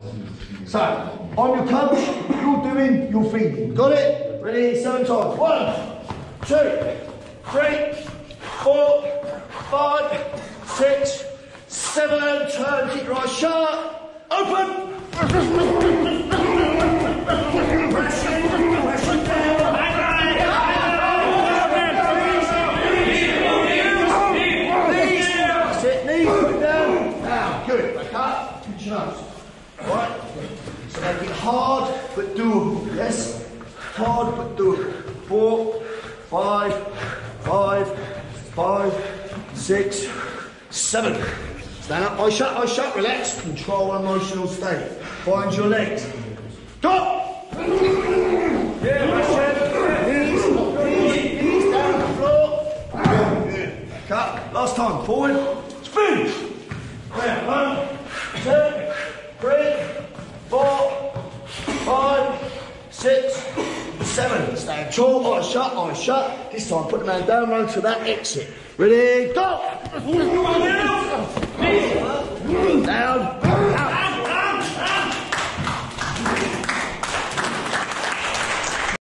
So, I'm your coach, you're doing your feeding. Got it? Ready? 7 times. 1, 2, 3, 4, 5, 6, 7. Turn, keep your eyes shut. Open. That's it, knees, put it down. Now, good. Back up, pinch your nose. Right? So make it hard but doable. Yes? Hard but doable. 4, 5, 6, 7. Stand up, eyes shut, relax. Control emotional state. Find your legs. Go! Yeah, knees down the floor. Good. Back up. Last time, forward. Spin! There, 1, 2, 3, 4, 5, 6, 7. Stand tall, eyes shut. This time, put the man down, run to that exit. Ready, go! Down.